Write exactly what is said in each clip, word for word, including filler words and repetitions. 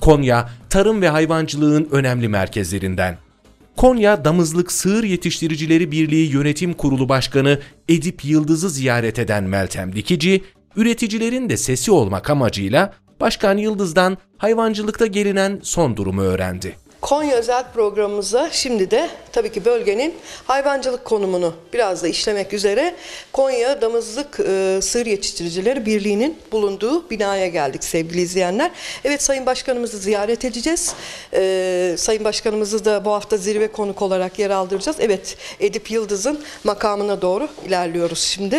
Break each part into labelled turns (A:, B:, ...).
A: Konya, tarım ve hayvancılığın önemli merkezlerinden. Konya Damızlık Sığır Yetiştiricileri Birliği Yönetim Kurulu Başkanı Edip Yıldız'ı ziyaret eden Meltem Dikici, üreticilerin de sesi olmak amacıyla Başkan Yıldız'dan hayvancılıkta gelinen son durumu öğrendi.
B: Konya özel programımızda şimdi de tabii ki bölgenin hayvancılık konumunu biraz da işlemek üzere Konya Damızlık e, Sığır Yetiştiricileri Birliği'nin bulunduğu binaya geldik sevgili izleyenler. Evet, Sayın Başkanımızı ziyaret edeceğiz. E, Sayın Başkanımızı da bu hafta zirve konuk olarak yer aldıracağız. Evet, Edip Yıldız'ın makamına doğru ilerliyoruz şimdi.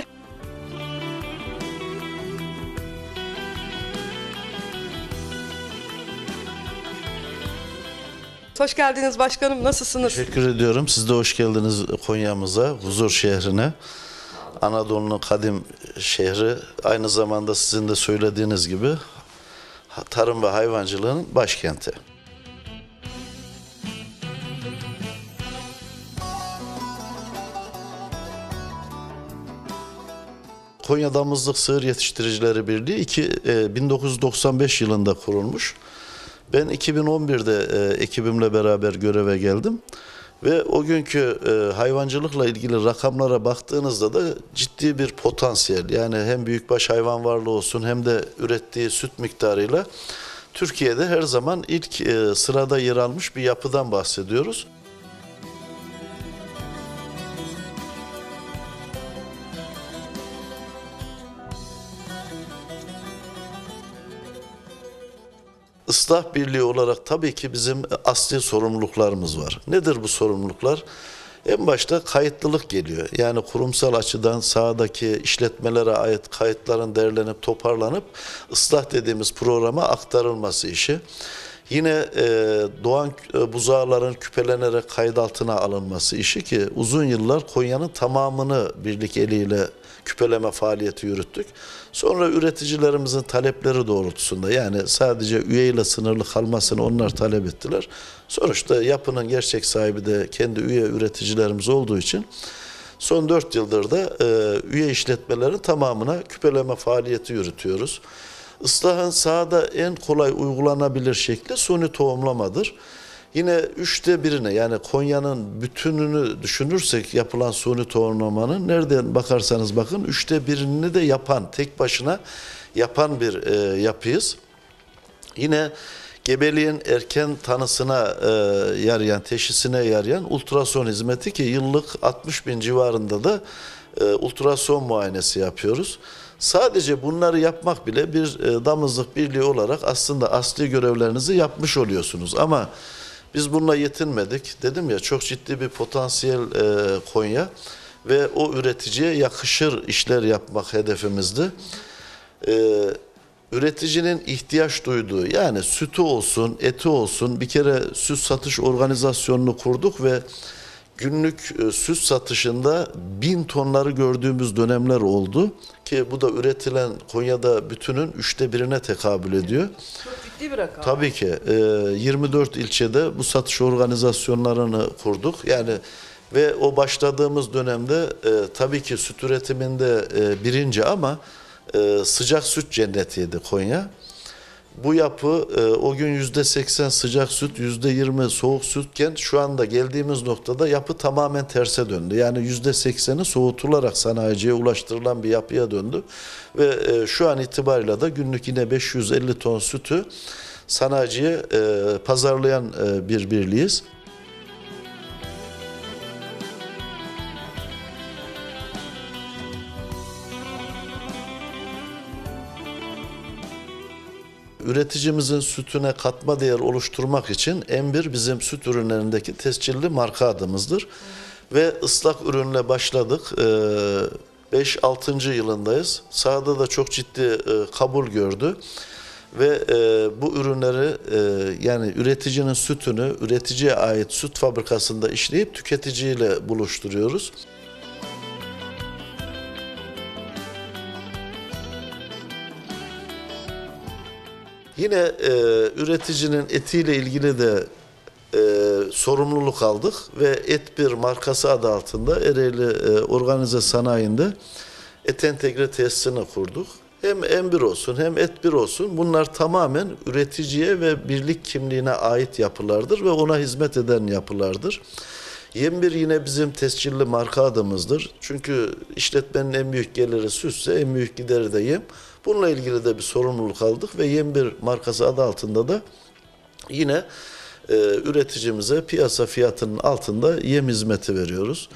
B: Hoş geldiniz başkanım. Nasılsınız?
C: Teşekkür ediyorum. Siz de hoş geldiniz Konya'mıza, huzur şehrine. Anadolu'nun kadim şehri, aynı zamanda sizin de söylediğiniz gibi tarım ve hayvancılığın başkenti. Konya Damızlık Sığır Yetiştiricileri Birliği iki, e, bin dokuz yüz doksan beş yılında kurulmuş. Ben iki bin on birde e, ekibimle beraber göreve geldim ve o günkü e, hayvancılıkla ilgili rakamlara baktığınızda da ciddi bir potansiyel, yani hem büyükbaş hayvan varlığı olsun hem de ürettiği süt miktarıyla Türkiye'de her zaman ilk e, sırada yer almış bir yapıdan bahsediyoruz. Islah Birliği olarak tabii ki bizim asli sorumluluklarımız var. Nedir bu sorumluluklar? En başta kayıtlılık geliyor. Yani kurumsal açıdan sahadaki işletmelere ait kayıtların derlenip toparlanıp ıslah dediğimiz programa aktarılması işi. Yine e, doğan e, buzağların küpelenerek kayıt altına alınması işi ki uzun yıllar Konya'nın tamamını birlik eliyle küpeleme faaliyeti yürüttük. Sonra üreticilerimizin talepleri doğrultusunda, yani sadece üyeyle sınırlı kalmasını onlar talep ettiler. Sonuçta yapının gerçek sahibi de kendi üye üreticilerimiz olduğu için son dört yıldır da e, üye işletmelerin tamamına küpeleme faaliyeti yürütüyoruz. Islahın sahada en kolay uygulanabilir şekli suni tohumlamadır. Yine üçte birine, yani Konya'nın bütününü düşünürsek yapılan suni tohumlamanın nereden bakarsanız bakın üçte birini de yapan, tek başına yapan bir e, yapıyız. Yine gebeliğin erken tanısına e, yarayan, teşhisine yarayan ultrason hizmeti ki yıllık altmış bin civarında da e, ultrason muayenesi yapıyoruz. Sadece bunları yapmak bile bir e, damızlık birliği olarak aslında asli görevlerinizi yapmış oluyorsunuz. Ama biz bununla yetinmedik. Dedim ya, çok ciddi bir potansiyel e, Konya ve o üreticiye yakışır işler yapmak hedefimizdi. E, üreticinin ihtiyaç duyduğu, yani sütü olsun, eti olsun, bir kere süt satış organizasyonunu kurduk ve günlük e, süt satışında bin tonları gördüğümüz dönemler oldu ki bu da üretilen Konya'da bütünün üçte birine tekabül ediyor.
B: Çok ciddi bir rakam.
C: Tabii ki e, yirmi dört ilçede bu satış organizasyonlarını kurduk. Yani ve o başladığımız dönemde e, tabii ki süt üretiminde e, birinci ama e, sıcak süt cennetiydi Konya. Bu yapı e, o gün yüzde seksen sıcak süt, yüzde yirmi soğuk sütken şu anda geldiğimiz noktada yapı tamamen terse döndü. Yani yüzde sekseni soğutularak sanayiciye ulaştırılan bir yapıya döndü. Ve e, şu an itibariyle de günlük yine beş yüz elli ton sütü sanayiciye e, pazarlayan e, bir birliğiz. Üreticimizin sütüne katma değer oluşturmak için M bir bizim süt ürünlerindeki tescilli marka adımızdır. Hı. Ve ıslak ürünle başladık. beş altıncı yılındayız. Sahada da çok ciddi kabul gördü. Ve bu ürünleri, yani üreticinin sütünü üreticiye ait süt fabrikasında işleyip tüketiciyle buluşturuyoruz. Yine e, üreticinin etiyle ilgili de e, sorumluluk aldık ve Et bir markası adı altında Ereğli e, Organize Sanayi'nde et entegre tesisini kurduk. Hem M bir olsun hem Et bir olsun, bunlar tamamen üreticiye ve birlik kimliğine ait yapılardır ve ona hizmet eden yapılardır. Yem bir yine bizim tescilli marka adımızdır. Çünkü işletmenin en büyük geliri sütse en büyük gideri de yem. Bununla ilgili de bir sorumluluk aldık ve Yem bir markası adı altında da yine e, üreticimize piyasa fiyatının altında yem hizmeti veriyoruz.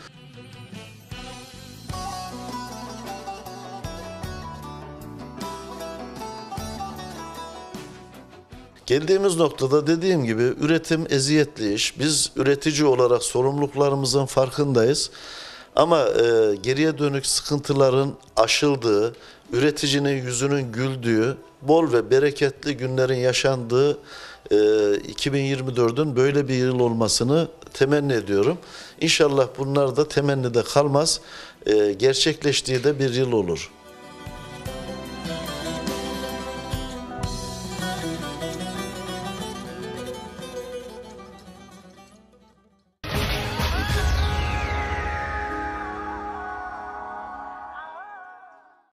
C: Geldiğimiz noktada dediğim gibi üretim eziyetli iş. Biz üretici olarak sorumluluklarımızın farkındayız. Ama e, geriye dönük sıkıntıların aşıldığı, üreticinin yüzünün güldüğü, bol ve bereketli günlerin yaşandığı e, iki bin yirmi dördün böyle bir yıl olmasını temenni ediyorum. İnşallah bunlar da temennide kalmaz, e, gerçekleştiği de bir yıl olur.